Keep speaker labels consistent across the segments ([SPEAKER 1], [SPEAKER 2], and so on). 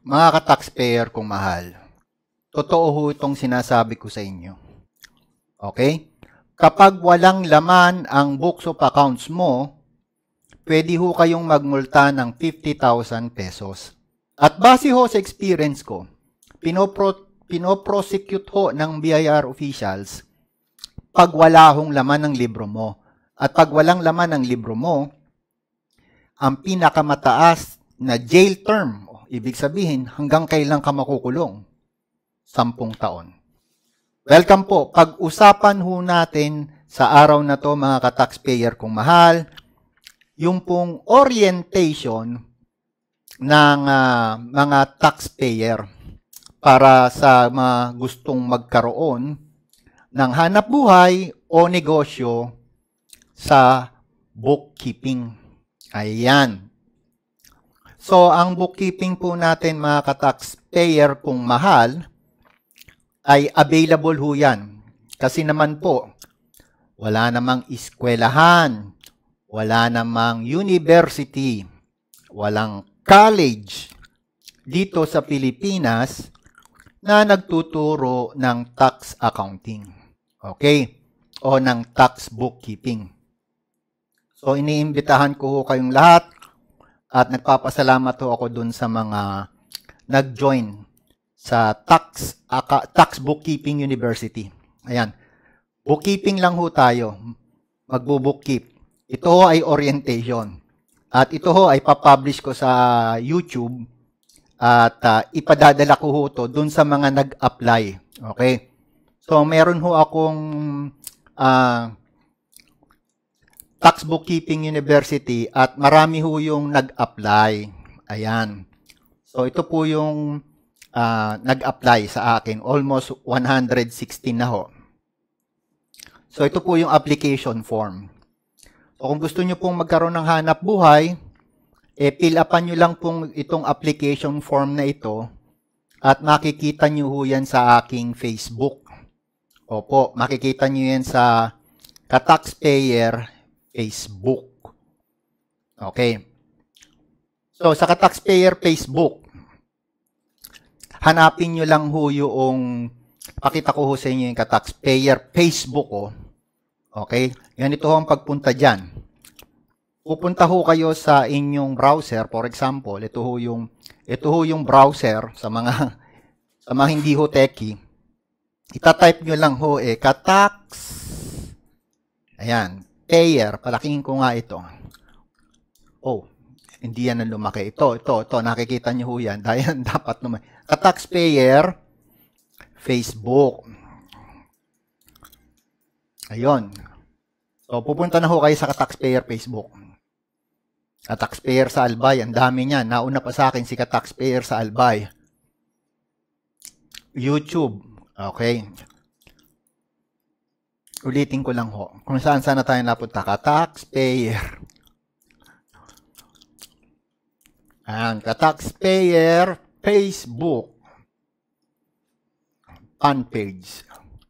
[SPEAKER 1] Mga ka-taxpayer kong mahal, totoo ho itong sinasabi ko sa inyo. Okay? Kapag walang laman ang books of accounts mo, pwede ho kayong magmulta ng 50,000 pesos. At base ho sa experience ko, pinoprosecute ho ng BIR officials pag wala hong laman ng libro mo. At pag walang laman ng libro mo, ang pinakamataas na jail term, ibig sabihin, hanggang kailan ka makukulong? 10 taon. Welcome po. Pag-usapan ho natin sa araw na to, mga ka-taxpayer kong mahal, yung pong orientation ng mga taxpayer para sa mga gustong magkaroon ng hanap buhay o negosyo sa bookkeeping. Ayan. So, ang bookkeeping po natin, mga ka-taxpayer kung mahal, ay available ho yan. Kasi naman po, wala namang eskwelahan, wala namang university, walang college dito sa Pilipinas na nagtuturo ng tax accounting. Okay? O ng tax bookkeeping. So, iniimbitahan ko ho kayong lahat at nagpapasalamat ho ako dun sa mga nag-join sa Tax Bookkeeping University. Ayan. Bookkeeping lang ho tayo. Magbo-bookkeep. Ito ho ay orientation. At ito ho ay papublish ko sa YouTube at ipadadala ko ho to dun sa mga nag-apply. Okay? So, meron ho akong Tax Bookkeeping University at marami ho yung nag-apply. Ayan. So, ito po yung nag-apply sa akin. Almost 116 na ho. So, ito po yung application form. So, kung gusto nyo pong magkaroon ng hanap buhay, fill upan nyo lang pong itong application form na ito at makikita nyo ho yan sa aking Facebook. Opo, makikita nyo yan sa ka-taxpayer Facebook. Okay. So, sa ka-taxpayer Facebook, hanapin nyo lang ho yung, pakita ko ho sa inyo yung ka-taxpayer Facebook. Okay. Ganito ho ang pagpunta dyan. Pupunta ho kayo sa inyong browser. For example, ito ho yung browser sa mga hindi ho techie. Ita-type nyo lang ho ka-tax. Ayan. Payer, palakingin ko nga ito. Oh, hindi yan ang lumaki. Ito, nakikita nyo ho yan. Dahil dapat lumaki. Ka-taxpayer, Facebook. Ayun. So, pupunta na ho kayo sa ka-taxpayer Facebook. Ka-taxpayer sa Albay, ang dami niyan. Nauna pa sa akin si ka-taxpayer sa Albay. YouTube. Okay. Ulitin ko lang ho. Kung saan na tayo napunta. Ka-taxpayer. Ayan. Ka-taxpayer Facebook. Fan page.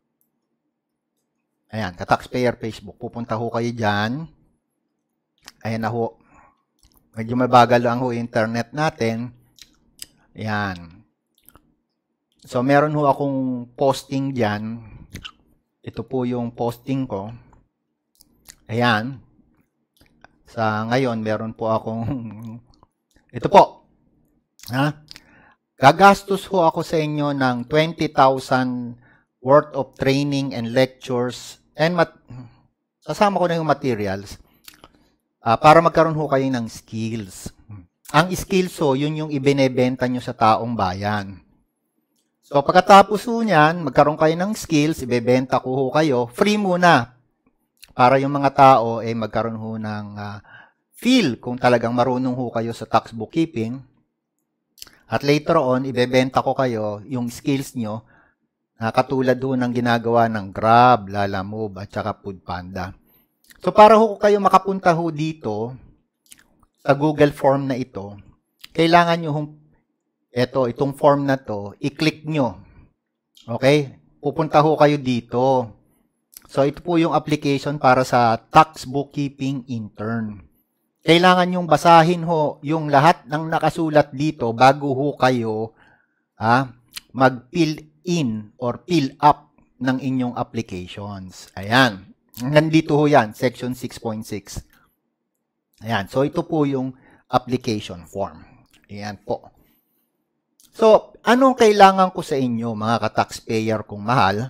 [SPEAKER 1] Ayan. Ka-taxpayer Facebook. Pupunta ho kayo dyan. Ayan na ho. Medyo mabagal lang ho yung internet natin. Ayan. So, meron ho akong posting dyan. Ito po yung posting ko. Ayan. Sa ngayon, meron po akong ito po. Ha? Gagastos ho ako sa inyo ng 20,000 worth of training and lectures and sasama ko na yung materials para magkaroon ho kayo ng skills. Ang skills ho, yun yung ibinebenta nyo sa taong bayan. So, pagkatapos ho niyan, magkaroon kayo ng skills, ibebenta ko ho kayo, free muna. Para yung mga tao, magkaroon ho ng feel kung talagang marunong ho kayo sa tax bookkeeping. At later on, ibebenta ko kayo yung skills nyo, katulad ho ng ginagawa ng Grab, Lalamove, at saka Foodpanda. So, para ho kayo makapunta ho dito, sa Google Form na ito, kailangan nyo itong form na to, i-click nyo. Okay? Pupunta ho kayo dito. So, ito po yung application para sa tax bookkeeping intern. kailangan yung basahin ho yung lahat ng nakasulat dito bago ho kayo mag-fill in or fill up ng inyong applications. Ayan. Nandito ho yan, section 6.6. Ayan. So, ito po yung application form. Ayan po. So, anong kailangan ko sa inyo, mga ka-taxpayer kong mahal?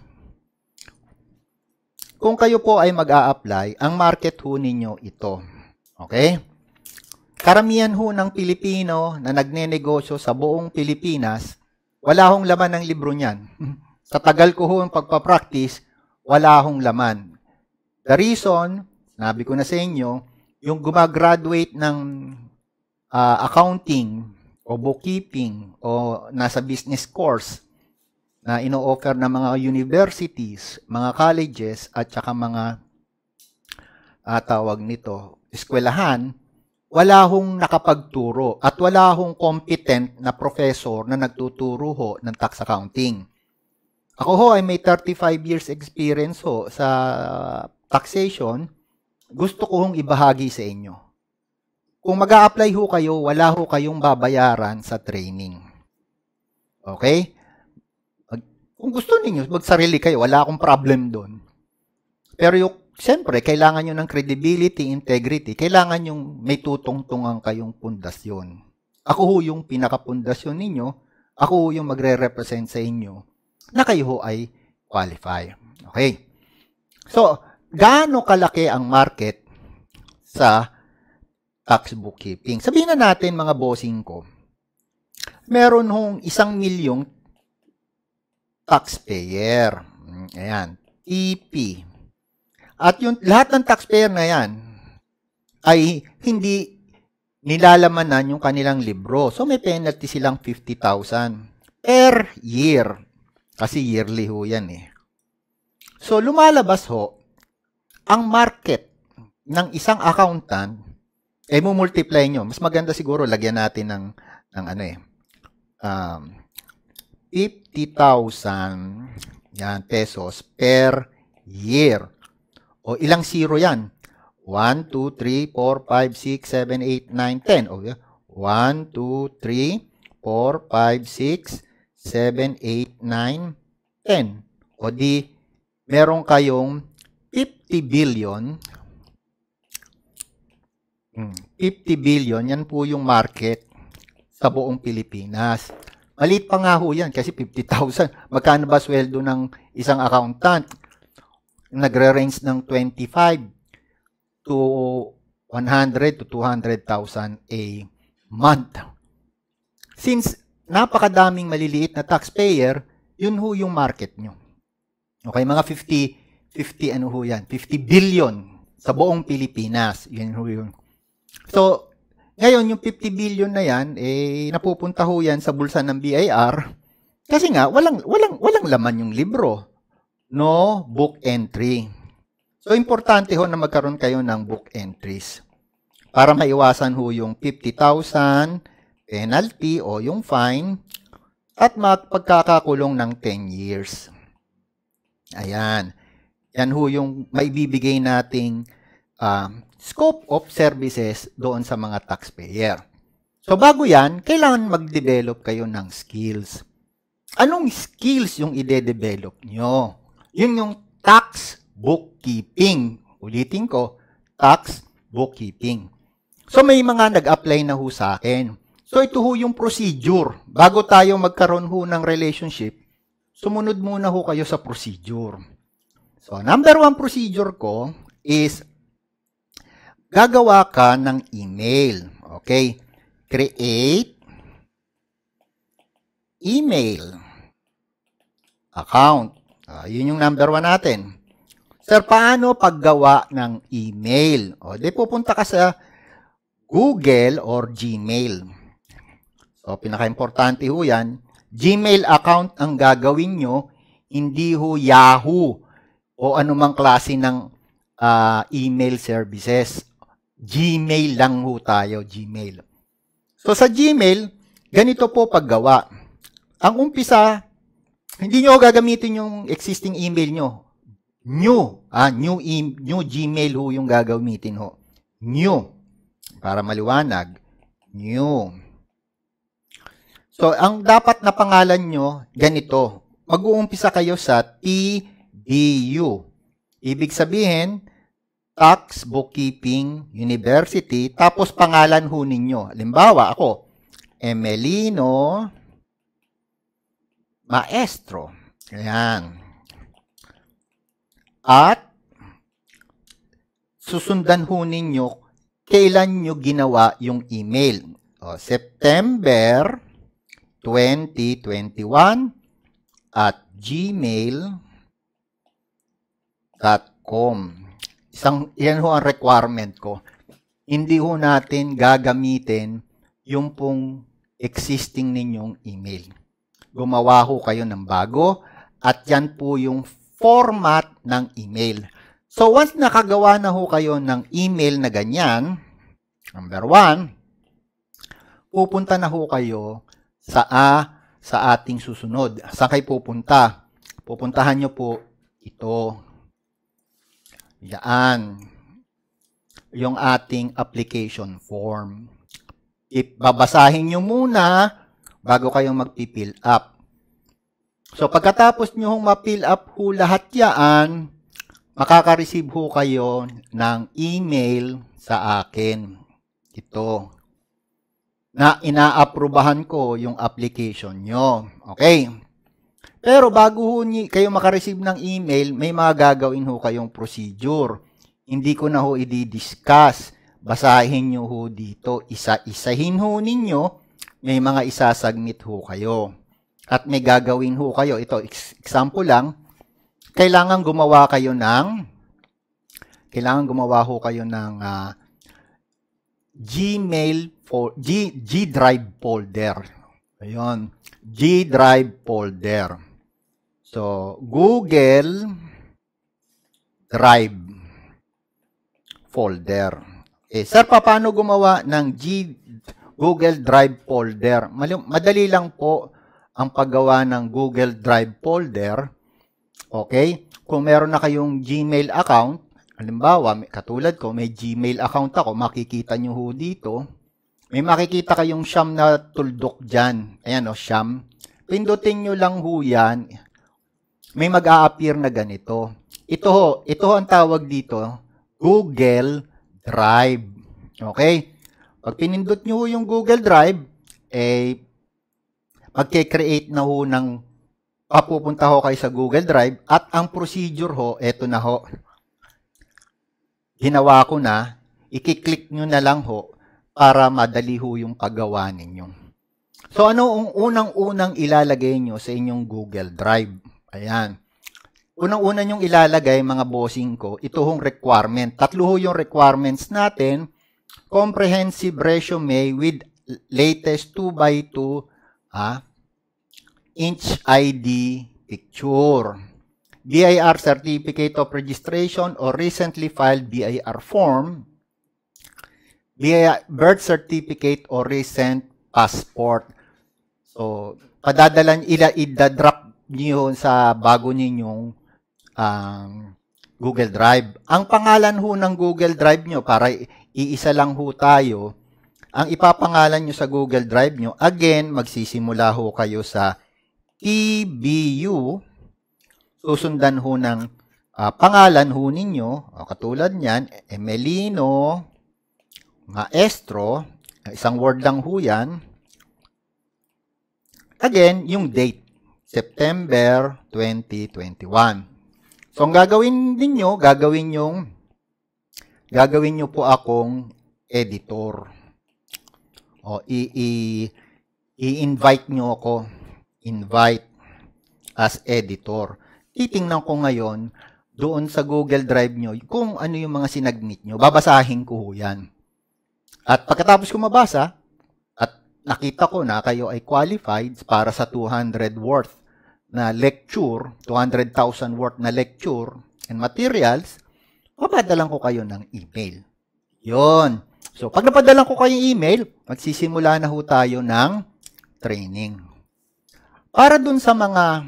[SPEAKER 1] Kung kayo po ay mag-a-apply, ang market ho ninyo ito. Okay? Karamihan ho ng Pilipino na nagnenegosyo sa buong Pilipinas, wala hong laman ng libro niyan. Sa tagal ko ho ang pagpapractice, wala hong laman. The reason, sabi ko na sa inyo, yung gumagraduate ng accounting o bookkeeping o nasa business course na ino-offer ng mga universities, mga colleges, at saka mga tawag nito, eskwelahan, wala hong nakapagturo at wala hong competent na professor na nagtuturo ho ng tax accounting. Ako ho ay may 35 years experience ho sa taxation. Gusto ko hong ibahagi sa inyo. Kung mag-a-apply ho kayo, wala ho kayong babayaran sa training. Okay? Kung gusto niyo magsarili kayo, wala akong problem doon. Pero yung, siyempre, kailangan nyo ng credibility, integrity. Kailangan yung may tutungtungan kayong pundasyon. Ako ho yung pinaka-pundasyon ninyo. Ako ho yung magre-represent sa inyo na kayo ho ay qualify. Okay? So, gaano kalaki ang market sa tax bookkeeping? Sabihin na natin, mga bossing ko, meron hong 1 milyong taxpayer. Ayan. EP. At yung lahat ng taxpayer na yan ay hindi nilalamanan yung kanilang libro. So, may penalty silang 50,000 per year. Kasi yearly ho yan eh. So, lumalabas ho, ang market ng isang accountant, mumultiply nyo. Mas maganda siguro, lagyan natin ng 50,000 yan, pesos per year. O ilang zero yan? 1, 2, 3, 4, 5, 6, 7, 8, 9, 10. O 1, 2, 3, 4, 5, 6, 7, 8, 9, 10. O di, meron kayong 50 billion. 50 billion, yan po yung market sa buong Pilipinas. Maliit pa nga ho yan kasi 50,000. Magkano ba sweldo ng isang accountant? Nagre-range ng 25 to 100 to 200,000 a month. Since napakadaming maliliit na taxpayer, yun ho yung market nyo. Okay, mga 50 ano ho yan? 50 billion sa buong Pilipinas. Yun ho yun. So, ngayon, yung 50 billion na yan, napupunta ho yan sa bulsa ng BIR kasi nga, walang laman yung libro. No book entry. So, importante ho na magkaroon kayo ng book entries para maiwasan ho yung 50,000 penalty o yung fine at magpagkakakulong ng 10 years. Ayan. Yan ho yung maibibigay nating scope of services doon sa mga taxpayer. So, bago yan, kailangan mag-develop kayo ng skills. Anong skills yung ide-develop nyo? Yun yung tax bookkeeping. Ulitin ko, tax bookkeeping. So, may mga nag-apply na ho sa akin. So, ito ho yung procedure. Bago tayo magkaroon ho ng relationship, sumunod muna ho kayo sa procedure. So, number 1 procedure ko is gagawa ka ng email. Okay? Create email account. Yun yung number 1 natin. Sir, paano paggawa ng email? O, di pupunta ka sa Google or Gmail. So, pinaka-importante ho yan. Gmail account ang gagawin nyo, hindi ho Yahoo o anumang klase ng email services. Gmail lang ho tayo, Gmail. So, sa Gmail, ganito po paggawa. Ang umpisa, hindi nyo gagamitin yung existing email nyo. New Gmail ho yung gagamitin ho. New. para maliwanag. New. So, ang dapat na pangalan nyo, ganito. Mag-uumpisa kayo sa TBU. Ibig sabihin, Tax Bookkeeping University, tapos pangalan ho ninyo. Halimbawa, ako, Emelino Maestro. Ayan. At, susundan ho ninyo, kailan nyo ginawa yung email. O, September 2021 at gmail.com. Yan ho ang requirement ko. Hindi ho natin gagamitin yung pong existing ninyong email. Gumawa ho kayo ng bago at yan po yung format ng email. So, once nakagawa na ho kayo ng email na ganyan, number 1, pupunta na ho kayo sa ating susunod. Saan kayo pupunta? Pupuntahan nyo po ito. Yan. Yung ating application form. Babasahin nyo muna bago kayong mag-fill up. So, pagkatapos nyo ma-fill up ho lahat yan, makaka-receive ho kayo ng email sa akin. Ito. Na ina-aprobahan ko yung application nyo. Okay. Pero bago ho kayo makareceive ng email, may mga gagawin ho kayong procedure. Hindi ko na ho i-discuss. Basahin nyo ho dito. Isa-isahin ho ninyo. May mga isasubmit ho kayo. At may gagawin ho kayo. Ito, example lang. Kailangan gumawa ho kayo ng G drive folder. Ayun. G drive folder. So, Google Drive folder. Sir, paano gumawa ng Google Drive folder? Madali lang po ang paggawa ng Google Drive folder. Okay? Kung meron na kayong Gmail account, halimbawa, katulad ko, may Gmail account ako, makikita nyo ho dito. May makikita kayong siyam na tuldok dyan. Ayan o, siyam. Pindutin nyo lang ho yan. May mag-a-appear na ganito. Ito ho ang tawag dito, Google Drive. Okay? Pag pinindot nyo ho yung Google Drive, magke-create na ho ng, papupunta ho kayo sa Google Drive, at ang procedure ho, eto na ho. Ginawa ko na, i-click nyo na lang ho, para madali ho yung paggawa ninyo. So, ano ang unang-unang ilalagay nyo sa inyong Google Drive? Ayan. Unang-una nyong ilalagay, mga bossing ko, ito hong requirement. Tatlo ho yung requirements natin. Comprehensive resume with latest 2x2 inch ID picture. BIR Certificate of Registration or recently filed BIR Form. Birth certificate or recent passport. So, idadrop niyo sa bago ninyong Google Drive. Ang pangalan ho ng Google Drive nyo, para iisa lang ho tayo, ang ipapangalan nyo sa Google Drive nyo, again, magsisimula ho kayo sa TBU, susundan ho ng pangalan ho ninyo, katulad nyan, Emelino Maestro, isang word lang ho yan. Again, yung date, September 2021. So, ang gagawin ninyo, gagawin nyo po akong editor. O, i-invite nyo ako, invite as editor. Titingnan ko ngayon, doon sa Google Drive nyo, kung ano yung mga sinagmit nyo, babasahin ko ho yan. At pagkatapos ko mabasa, at nakita ko na kayo ay qualified para sa 200 worth na lecture, 200,000 worth na lecture and materials, papadalan ko kayo ng email. Yon. So, pag napadalan ko kayo email, magsisimula na ho tayo ng training. Para dun sa mga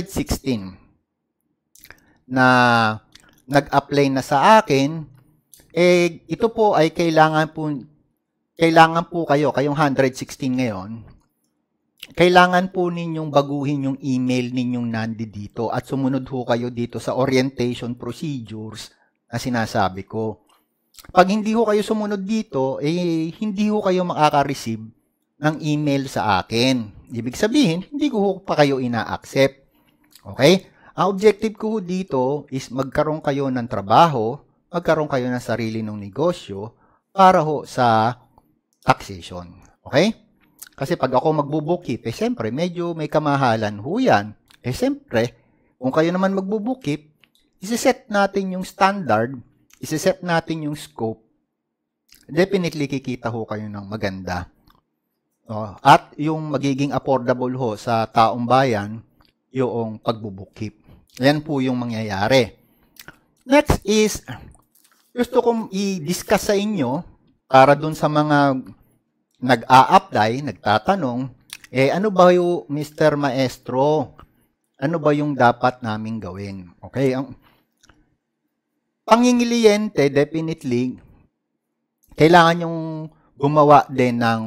[SPEAKER 1] 116 na nag-apply na sa akin, ito po ay kailangan po kayong 116 ngayon, kailangan po ninyong baguhin yung email ninyong nandito at sumunod ho kayo dito sa orientation procedures na sinasabi ko. Pag hindi ho kayo sumunod dito, hindi ho kayo makaka-receive ng email sa akin. Ibig sabihin, hindi ko ho pa kayo ina-accept. Okay? Ang objective ko dito is magkaroon kayo ng trabaho, magkaroon kayo ng sarili ng negosyo para ho sa taxation. Okay? Kasi pag ako magbubukip, siyempre, medyo may kamahalan ho yan. Siyempre, kung kayo naman magbubukip, isi-set natin yung standard, isi-set natin yung scope, definitely kikita ho kayo ng maganda. At yung magiging affordable ho sa taong bayan, yung pagbubukip. Yan po yung mangyayari. Next is, gusto kong i-discuss sa inyo para dun sa mga nag-a-apply, nagtatanong, ano ba yung Mr. Maestro? Ano ba yung dapat naming gawin? Okay, ang pangingiliyente, definitely, kailangan yung gumawa din ng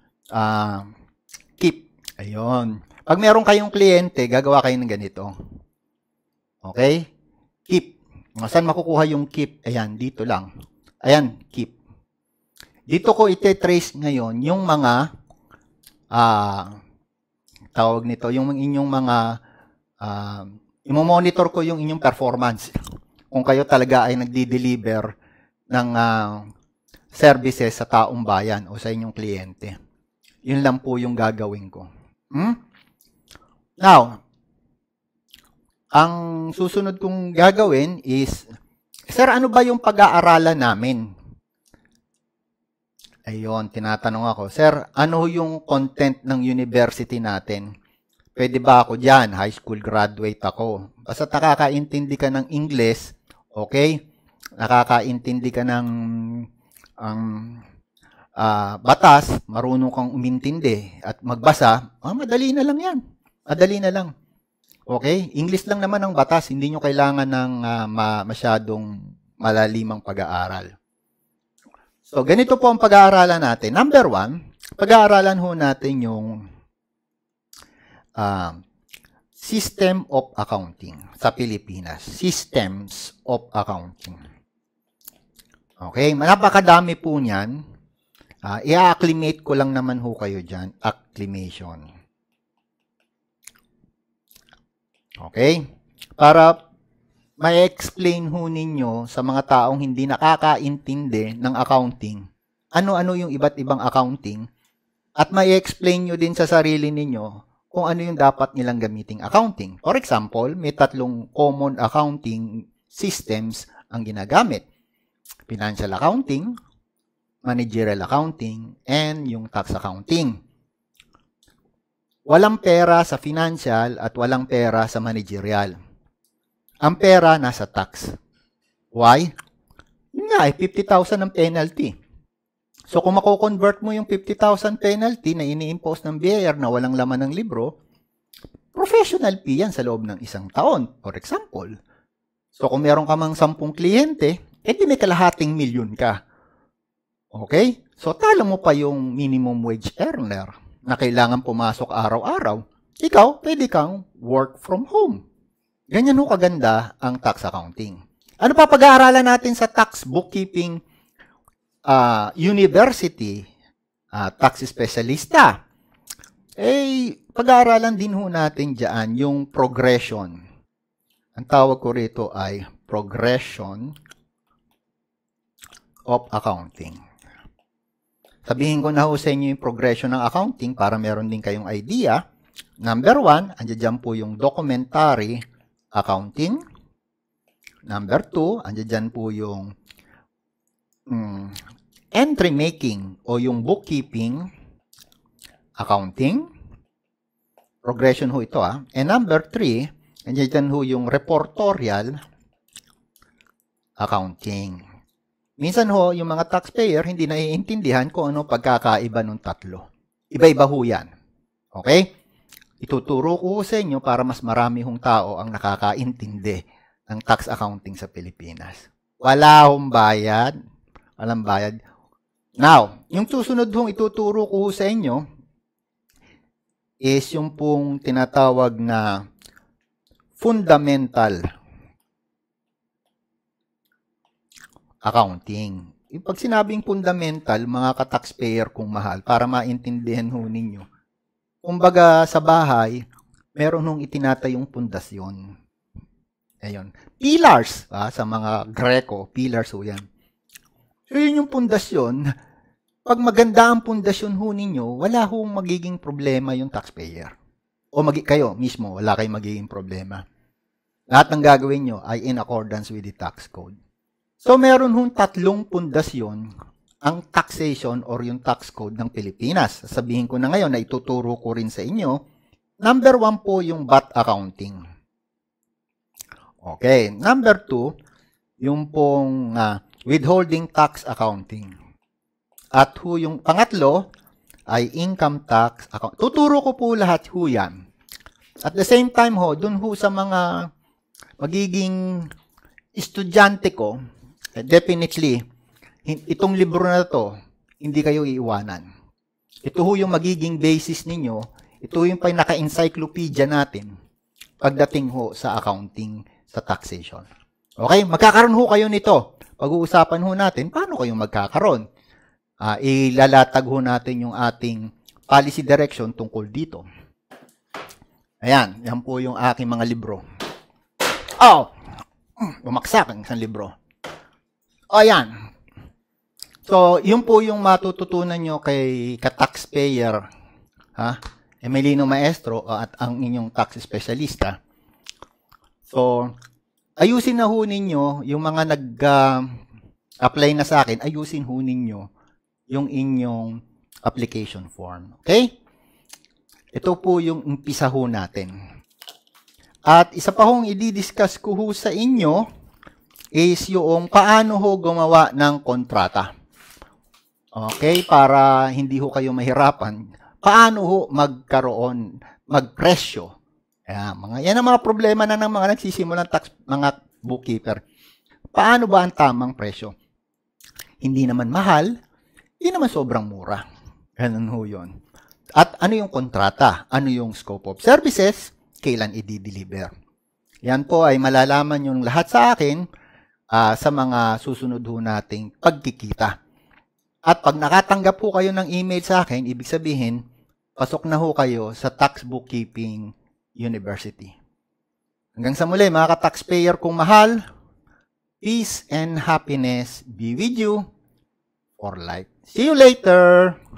[SPEAKER 1] keep. Ayun. Pag meron kayong kliyente, gagawa kayo ng ganito. Okay? Keep. Saan makukuha yung keep? Ayan, dito lang. Ayan, keep. Dito ko ite-trace ngayon yung mga tawag nito, yung inyong mga i-monitor ko yung inyong performance. Kung kayo talaga ay nagdi-deliver ng services sa taong bayan o sa inyong kliyente. Yun lang po yung gagawin ko. Now, ang susunod kong gagawin is, sir, ano ba yung pag-aaralan namin? Ayun, tinatanong ako, sir, ano yung content ng university natin? Pwede ba ako dyan? High school graduate ako. Basta nakakaintindi ka ng English, okay? Nakakaintindi ka ng batas, marunong kang umintindi at magbasa, madali na lang yan. Madali na lang. Okay? English lang naman ang batas. Hindi nyo kailangan ng masyadong malalimang pag-aaral. So, ganito po ang pag-aaralan natin. Number 1, pag-aaralan ho natin yung System of Accounting sa Pilipinas. Systems of Accounting. Okay? Napakadami po niyan. I-acclimate ko lang naman ho kayo dyan. Acclimation. Okay? Para ma-explain ho ninyo sa mga taong hindi nakakaintindi ng accounting, ano-ano yung iba't ibang accounting, at ma-explain nyo din sa sarili ninyo kung ano yung dapat nilang gamiting accounting. For example, may 3 common accounting systems ang ginagamit. Financial accounting, managerial accounting, and yung tax accounting. Walang pera sa financial at walang pera sa managerial. Ang pera nasa tax. Why? Yun nga, 50,000 ang penalty. So kung mako-convert mo yung 50,000 penalty na ini-impose ng BIR na walang laman ng libro, professional fee yan sa loob ng 1 taon, for example. So kung meron ka mang 10 kliyente, edi may kalahating milyon ka. Okay? So, talo mo pa yung minimum wage earner na kailangan pumasok araw-araw. Ikaw, pwede kang work from home. Ganyan ho kaganda ang tax accounting. Ano pa pag-aaralan natin sa tax bookkeeping university, tax specialista? Pag-aaralan din ho natin dyan yung progression. Ang tawag ko rito ay progression of accounting. Sabihin ko na ho sa inyo yung progression ng accounting para meron din kayong idea. Number 1, andyan dyan po yung documentary accounting. Number 2, andyan dyan po yung entry making o yung bookkeeping accounting. Progression ho ito. And number 3, andyan dyan ho yung reportorial accounting. Minsan ho, yung mga taxpayer hindi naiintindihan kung ano pagkakaiba ng 3. Iba-iba ho yan. Okay? Ituturo ko sa inyo para mas marami hong tao ang nakakaintindi ng tax accounting sa Pilipinas. Wala hong bayad. walang bayad. Now, yung susunod hong ituturo ko sa inyo is yung pong tinatawag na fundamental accounting. Yung pag sinabing fundamental, mga ka-taxpayer kung mahal, para maintindihan ho ninyo. Kumbaga sa bahay, meron hong itinatayong pundasyon. Ayun. Pillars, sa mga Greco, pillars ho yan. So yun yung pundasyon. Pag maganda ang pundasyon ho ninyo, wala hong magiging problema yung taxpayer. O kayo mismo, wala kayong magiging problema. Lahat ng gagawin nyo ay in accordance with the tax code. So meron hong 3 pundasyon ang taxation or yung tax code ng Pilipinas. Sabihin ko na ngayon na ituturo ko rin sa inyo. Number 1 po yung VAT accounting. Okay. Number 2, yung pong withholding tax accounting. At yung pangatlo ay income tax account. Tuturo ko po lahat ho yan. At the same time dun sa mga magiging estudyante ko, definitely, itong libro na to, hindi kayo iiwanan. Ito yung magiging basis ninyo. Ito yung pinaka-encyclopedia natin pagdating sa accounting, sa taxation. Okay? Magkakaroon kayo nito. Pag-uusapan natin, paano kayo magkakaroon? Ilalatag natin yung ating policy direction tungkol dito. Ayan, yan po yung aking mga libro. Bumaksak ang isang libro. Ayan. So, yun po yung matututunan nyo kay ka-taxpayer, Emelino Maestro at ang inyong tax specialista. So, ayusin na ninyo yung mga nag-apply na sa akin, ayusin ninyo yung inyong application form. Okay? Ito po yung umpisa natin. At isa pa i-discuss ko sa inyo is yung paano gumawa ng kontrata. Okay? Para hindi kayo mahirapan. Paano magpresyo. Yan ang mga problema na ng mga nagsisimulang mga bookkeeper. Paano ba ang tamang presyo? Hindi naman mahal, hindi naman sobrang mura. Ganun yun. At ano yung kontrata? Ano yung scope of services? Kailan i-deliver? Yan po ay malalaman yung lahat sa akin sa mga susunod nating pagkikita. At pag nakatanggap kayo ng email sa akin, ibig sabihin, pasok na kayo sa Tax Bookkeeping University. Hanggang sa muli, mga ka-taxpayer kong mahal, peace and happiness be with you for life. See you later!